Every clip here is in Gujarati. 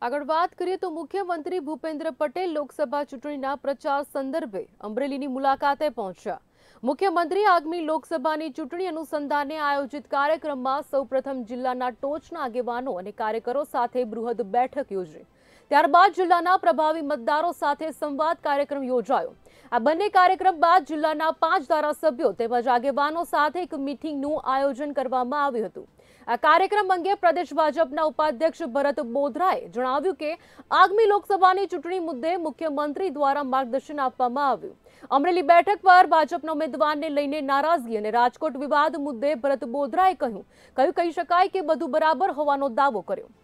આગળ વાત કરીએ તો મુખ્યમંત્રી ભૂપેન્દ્ર પટેલ લોકસભા ચૂંટણીના પ્રચાર સંદર્ભે અમરેલીની મુલાકાતે પહોંચ્યા। મુખ્યમંત્રી આગામી લોકસભાની ચૂંટણી અનુસંધાને આયોજિત કાર્યક્રમમાં સૌપ્રથમ જિલ્લાના ટોચના આગેવાનો અને કાર્યકરો સાથે બૃહદ બેઠક યોજી। ત્યારબાદ જિલ્લાના પ્રભાવી મતદારો સાથે સંવાદ કાર્યક્રમ યોજાયો। આ બંને કાર્યક્રમ બાદ જિલ્લાના 5 ધારાસભ્યો તેમજ આગેવાનો સાથે એક મીટિંગનું આયોજન કરવામાં આવ્યું હતું। આ કાર્યક્રમ અંગે પ્રદેશ ભાજપના ઉપાધ્યક્ષ ભરત બોધરાએ જણાવ્યું કે આગામી લોકસભાની ચૂંટણી મુદ્દે મુખ્યમંત્રી દ્વારા માર્ગદર્શન આપવામાં આવ્યું। અમરેલી બેઠક પર ભાજપના ઉમેદવારને લઈને નારાજગી અને રાજકોટ વિવાદ મુદ્દે ભરત બોધરાએ કહી શકાય કે બધું બરાબર હોવાનો દાવો કર્યો।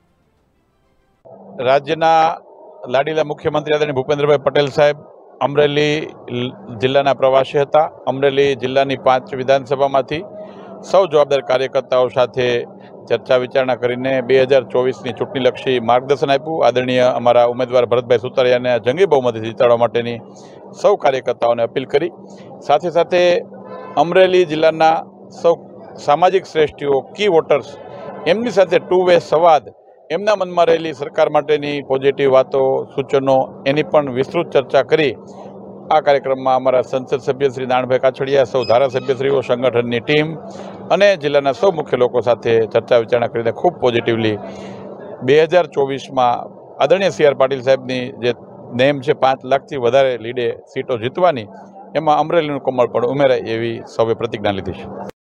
રાજ્યના લાડીલા મુખ્યમંત્રી આદરણીય ભૂપેન્દ્રભાઈ પટેલ સાહેબ અમરેલી જિલ્લાના પ્રવાસે હતા। અમરેલી જિલ્લાની 5 વિધાનસભામાંથી સૌ જવાબદાર કાર્યકર્તાઓ સાથે ચર્ચા વિચારણા કરીને 2024ની ચૂંટણીલક્ષી માર્ગદર્શન આપ્યું। આદરણીય અમારા ઉમેદવાર ભરતભાઈ સુતરિયાને જંગી બહુમતીથી જીતાડવા માટેની સૌ કાર્યકર્તાઓને અપીલ કરી। સાથે સાથે અમરેલી જિલ્લાના સૌ સામાજિક શ્રેષ્ઠીઓ કી વોટર્સ એમની સાથે ટુ વે સંવાદ એમના મનમાં રહેલી સરકાર માટેની પોઝિટિવ વાતો સૂચનો એની પણ વિસ્તૃત ચર્ચા કરી। આ કાર્યક્રમમાં અમારા સંસદ સભ્ય શ્રી દાણભાઈ કાછડિયા, સૌ ધારાસભ્યશ્રીઓ, સંગઠનની ટીમ અને જિલ્લાના સૌ મુખ્ય લોકો સાથે ચર્ચા વિચારણા કરીને ખૂબ પોઝિટિવલી 2024માં આદરણીય CR પાટીલ સાહેબની જે નેમ છે 5 લાખથી વધારે લીડે સીટો જીતવાની, એમાં અમરેલીનું કમળ પણ ઉમેરાય એવી સૌએ પ્રતિજ્ઞા લીધી છે।